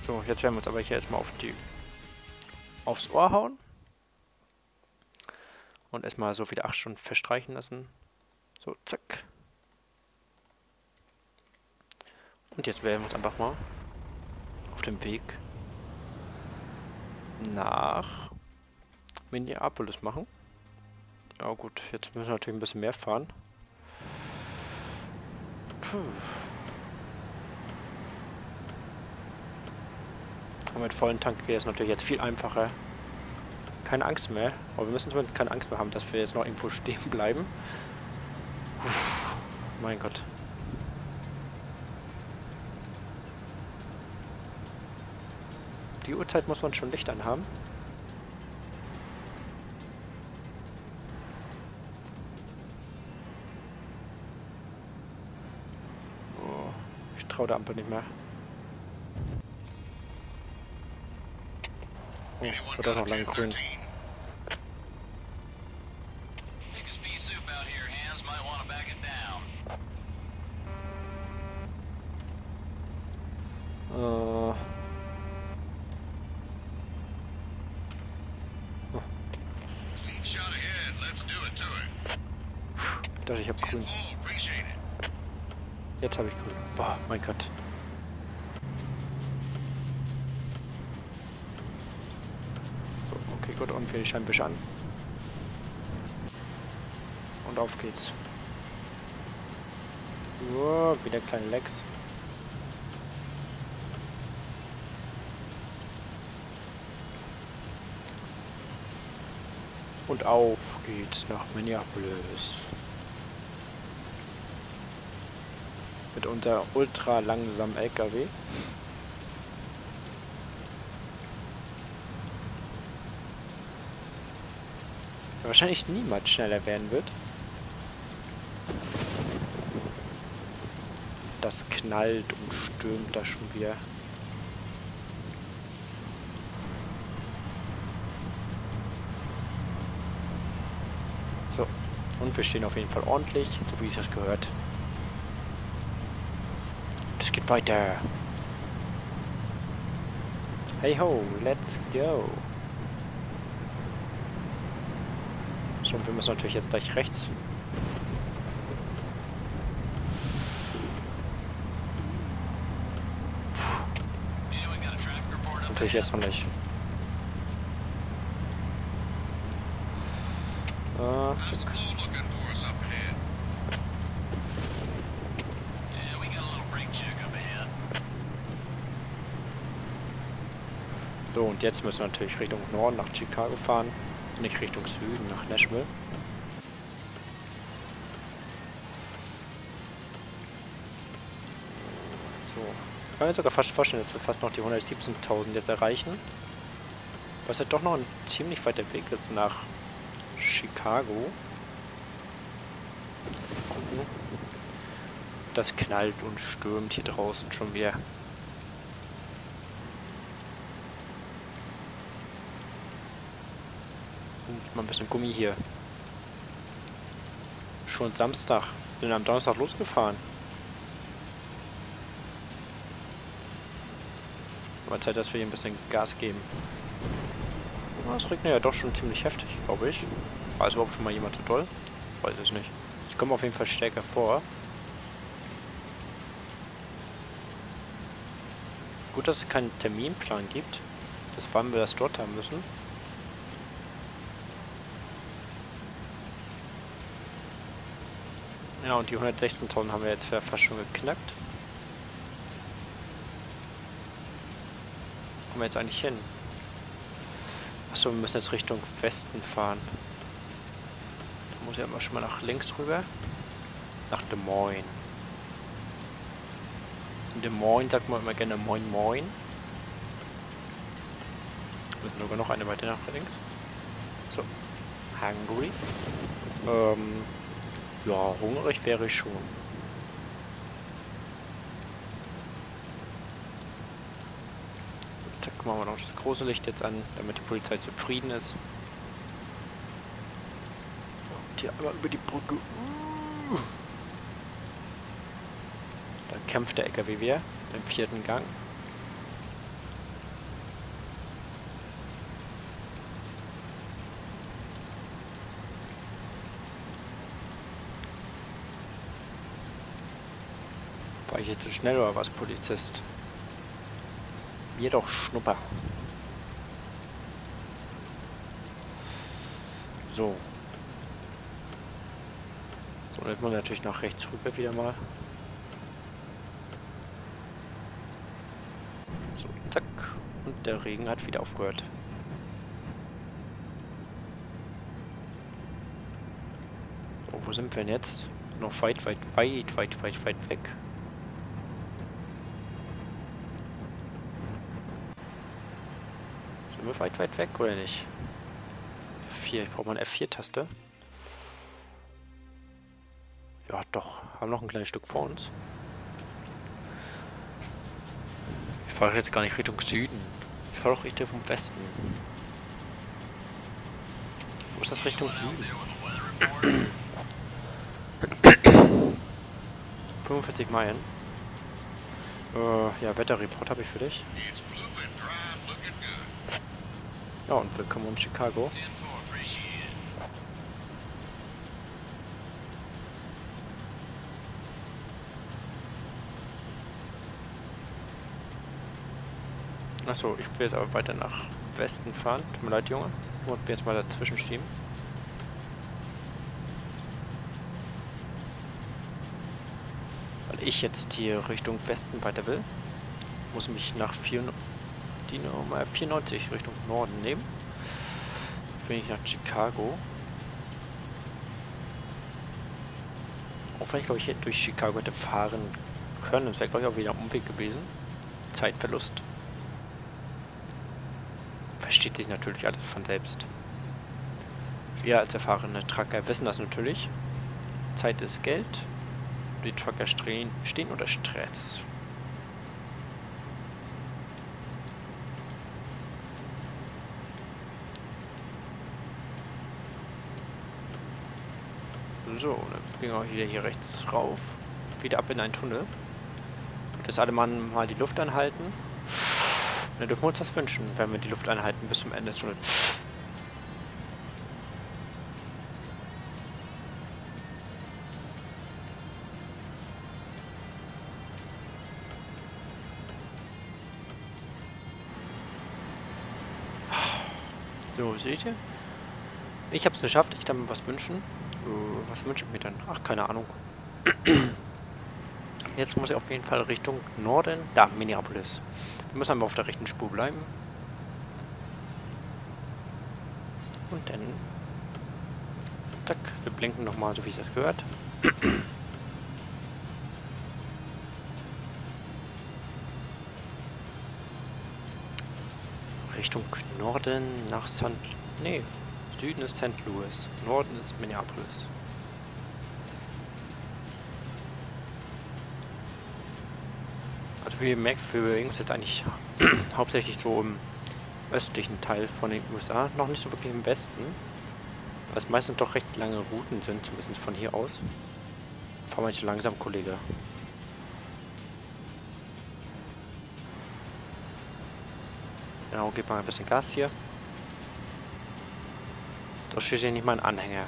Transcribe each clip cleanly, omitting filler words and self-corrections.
So, jetzt werden wir uns aber hier erstmal aufs Ohr hauen. Und erstmal so wieder 8 Stunden verstreichen lassen. So, zack. Und jetzt werden wir uns einfach mal auf dem Weg nach Minneapolis machen. Ja gut, jetzt müssen wir natürlich ein bisschen mehr fahren. Puh. Und mit vollen Tank geht es natürlich jetzt viel einfacher. Keine Angst mehr. Aber wir müssen zumindest keine Angst mehr haben, dass wir jetzt noch irgendwo stehen bleiben. Puh. Mein Gott. Die Uhrzeit muss man schon Licht anhaben. Oh, ich traue der Ampel nicht mehr. Oh, wird auch noch lang grün. Ich dachte, ich habe grün. Jetzt habe ich grün. Boah, mein Gott. So, okay, gut, und wir die Scheinwischer an. Und auf geht's. Oh, wieder kleine Lecks. Und auf geht's nach Minneapolis. Mit unser ultra langsamen LKW. Der wahrscheinlich niemals schneller werden wird. Das knallt und stürmt da schon wieder. So, und wir stehen auf jeden Fall ordentlich, so wie es das gehört. Es geht weiter. Hey ho, let's go. So, und wir müssen natürlich jetzt gleich rechts. Natürlich jetzt noch nicht. Zack. So, und jetzt müssen wir natürlich Richtung Norden nach Chicago fahren, nicht Richtung Süden nach Nashville. So, ich kann mir sogar fast vorstellen, dass wir fast noch die 117.000 jetzt erreichen. Was halt doch noch ein ziemlich weiter Weg ist nach Chicago. Gucken. Das knallt und stürmt hier draußen schon wieder. Mal ein bisschen Gummi hier. Schon Samstag. Bin am Donnerstag losgefahren. Mal Zeit, dass wir hier ein bisschen Gas geben. Es regnet ja doch schon ziemlich heftig, glaube ich. War es überhaupt schon mal jemand so doll? Weiß es nicht. Ich komme auf jeden Fall stärker vor. Gut, dass es keinen Terminplan gibt. Bis wann wir das dort haben müssen. Ja, und die 116.000 haben wir jetzt fast schon geknackt. Wo kommen wir jetzt eigentlich hin? Achso, wir müssen jetzt Richtung Westen fahren. Da muss ich aber schon mal nach links rüber. Nach Des Moines. In Des Moines sagt man immer gerne Moin Moin. Wir müssen sogar noch eine weiter nach links. So. Hungry. Ja, hungrig wäre ich schon. Zack, machen wir noch das große Licht jetzt an, damit die Polizei zufrieden ist. Und hier einmal über die Brücke. Da kämpft der LKW wieder im 4. Gang. War ich jetzt zu schnell oder was, Polizist? Mir doch Schnupper. So. So, jetzt muss man natürlich nach rechts rüber wieder mal. So, zack. Und der Regen hat wieder aufgehört. So, wo sind wir denn jetzt? Noch weit weg. Sind wir weit weg oder nicht? F4, ich brauche mal eine F4-Taste. Ja, doch. Haben noch ein kleines Stück vor uns. Ich fahre jetzt gar nicht Richtung Süden. Ich fahre doch Richtung vom Westen. Wo ist das Richtung Süden? 45 Meilen. Ja, Wetterreport habe ich für dich. Ja, und willkommen in Chicago. Achso, ich will jetzt aber weiter nach Westen fahren. Tut mir leid, Junge. Und bin jetzt mal dazwischen schieben. Weil ich jetzt hier Richtung Westen weiter will. Muss mich nach die Nummer 94 Richtung Norden nehmen. Bin ich nach Chicago. Auch wenn ich, glaube ich, hier durch Chicago hätte fahren können. Das wäre, glaube ich, auch wieder ein Umweg gewesen. Zeitverlust. Versteht sich natürlich alles von selbst. Wir als erfahrene Trucker wissen das natürlich. Zeit ist Geld. Die Trucker stehen unter Stress. So, dann gehen wir wieder hier rechts rauf. Wieder ab in einen Tunnel. Dass alle Mann mal die Luft anhalten. Dann dürfen wir uns das wünschen, wenn wir die Luft anhalten bis zum Ende des Tunnels. So, seht ihr? Ich habe es geschafft. Ich darf mir was wünschen. Was wünsche ich mir dann? Ach, keine Ahnung. Jetzt muss ich auf jeden Fall Richtung Norden. Da, Minneapolis. Wir müssen einfach auf der rechten Spur bleiben. Und dann... Zack, wir blinken nochmal, so wie es das gehört. Richtung Norden nach Nee, Süden ist St. Louis. Norden ist Minneapolis. Also wie ihr merkt, wir bewegen uns jetzt eigentlich hauptsächlich so im östlichen Teil von den USA. Noch nicht so wirklich im Westen. Weil es meistens doch recht lange Routen sind, zumindest von hier aus. Fahr mal nicht so langsam, Kollege. Genau, gib mal ein bisschen Gas hier. Da steht hier nicht mal ein Anhänger.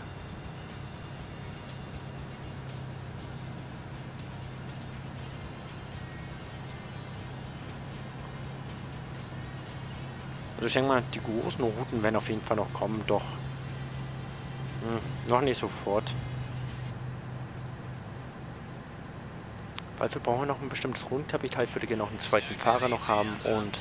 Also ich denke mal, die großen Routen werden auf jeden Fall noch kommen, doch noch nicht sofort. Weil wir brauchen noch ein bestimmtes Grundkapital, für die wir noch einen zweiten Fahrer noch haben und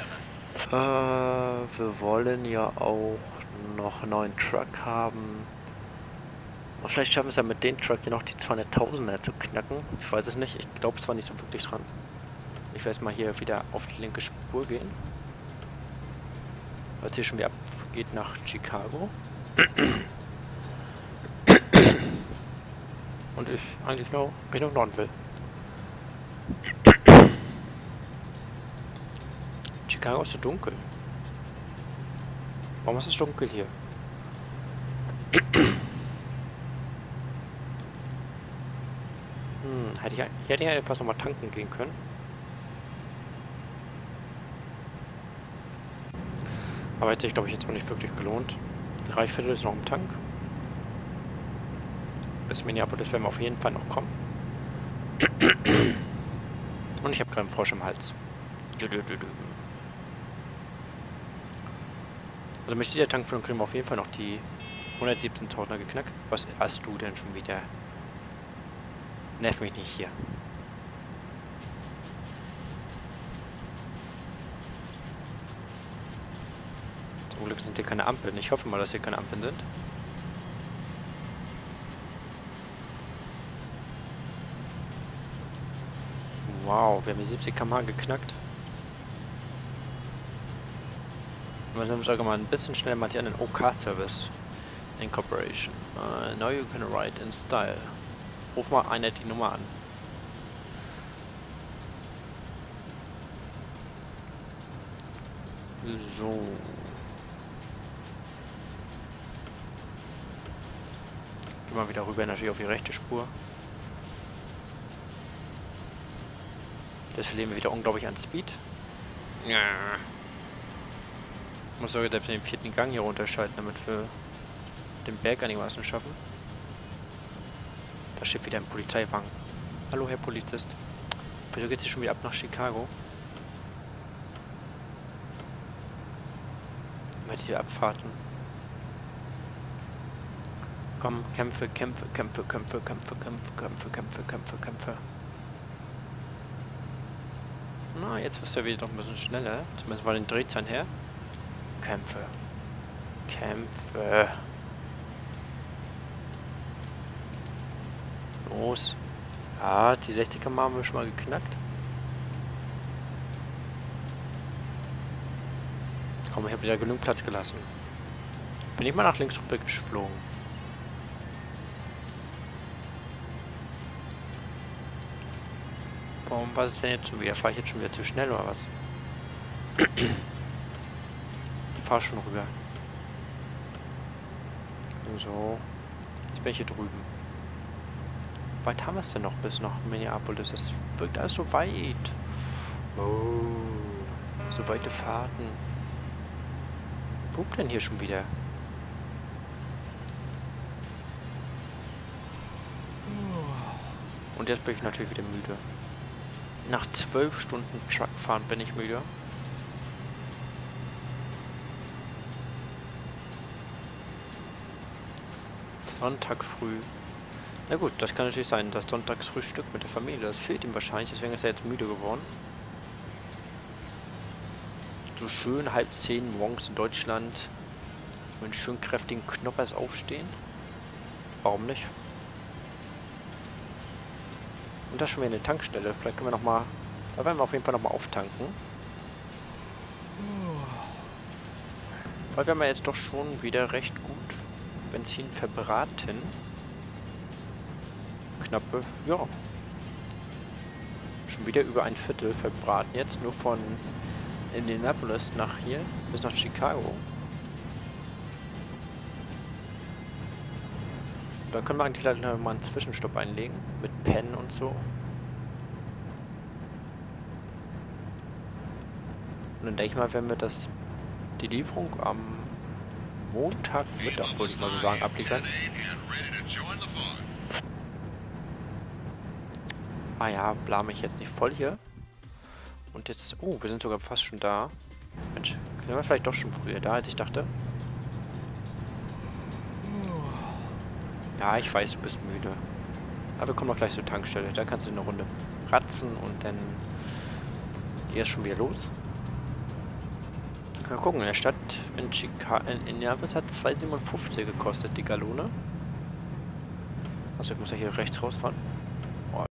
wir wollen ja auch noch einen neuen Truck haben. Und vielleicht schaffen wir es ja mit dem Truck hier noch die 200.000er zu knacken. Ich weiß es nicht, ich glaube es war nicht so wirklich dran. Ich werde jetzt mal hier wieder auf die linke Spur gehen. Weil es hier schon wieder abgeht nach Chicago. Und ich eigentlich noch Richtung Norden will. Chicago ist so dunkel. Warum ist es dunkel hier? Hätte ich etwas nochmal tanken gehen können. Aber hätte sich, glaube ich, jetzt auch nicht wirklich gelohnt. 3/4 ist noch im Tank. Bis Minneapolis werden wir auf jeden Fall noch kommen. Und ich habe gerade einen Frosch im Hals. Also mit dieser Tankfüllung kriegen wir auf jeden Fall noch die 117.000er geknackt. Was hast du denn schon wieder? Nerv mich nicht hier. Zum Glück sind hier keine Ampeln. Ich hoffe mal, dass hier keine Ampeln sind. Wow, wir haben die 70 km/h geknackt. Und dann sagen wir mal ein bisschen schneller mal hier an den OK-Service Incorporation. Now you can ride in style. Ruf mal einer die Nummer an. So. Gehen wir wieder rüber natürlich auf die rechte Spur. Das verlieren wir wieder unglaublich an Speed. Ja. Ich muss sogar selbst den 4. Gang hier runterschalten, damit wir den Berg einigermaßen schaffen. Da steht wieder ein Polizeiwagen. Hallo, Herr Polizist. Wieso geht's hier schon wieder ab nach Chicago? Immer diese Abfahrten. Komm, Kämpfe, Kämpfe, Kämpfe, Kämpfe, Kämpfe, Kämpfe, Kämpfe, Kämpfe, Kämpfe, Kämpfe. Na, jetzt wirst du wieder doch ein bisschen schneller. Zumindest war den Drehzahlen her. Kämpfe. Kämpfe. Los. Ja, die 60 km haben wir schon mal geknackt. Komm, ich habe wieder genug Platz gelassen. Bin ich mal nach links rüber geflogen. Warum war es denn jetzt schon wieder? Fahre ich jetzt schon wieder zu schnell oder was? Ich fahre schon rüber. So. Jetzt bin ich hier drüben. Wie weit haben wir es denn noch bis nach Minneapolis? Das wirkt alles so weit. Oh. So weite Fahrten. Wo denn hier schon wieder? Und jetzt bin ich natürlich wieder müde. Nach 12 Stunden Truckfahren bin ich müde. Sonntag früh. Na gut, das kann natürlich sein, das Sonntagsfrühstück mit der Familie, das fehlt ihm wahrscheinlich, deswegen ist er jetzt müde geworden. So schön 9:30 morgens in Deutschland mit einem schön kräftigen Knoppers aufstehen. Warum nicht? Und da schon wieder eine Tankstelle. Vielleicht können wir nochmal... Da werden wir auf jeden Fall nochmal auftanken. Weil wir haben ja jetzt doch schon wieder recht gut Benzin verbraten. Knappe, ja. Schon wieder über ein Viertel verbraten. Jetzt nur von Indianapolis nach hier bis nach Chicago. Da können wir eigentlich leider mal einen Zwischenstopp einlegen. Mit Pen und so. Und dann denke ich mal, wenn wir die Lieferung am Montagmittag, wollte ich mal so sagen, abliefern. Ah ja, blame ich jetzt nicht voll hier. Und jetzt, oh, wir sind sogar fast schon da. Mensch, sind wir vielleicht doch schon früher da, als ich dachte. Ja, ich weiß, du bist müde. Aber wir kommen noch gleich zur Tankstelle. Da kannst du eine Runde ratzen und dann geht es schon wieder los. Mal gucken, in der Stadt in Chicago, in Indianapolis hat 2,57 gekostet die Gallone. Also ich muss ja hier rechts rausfahren.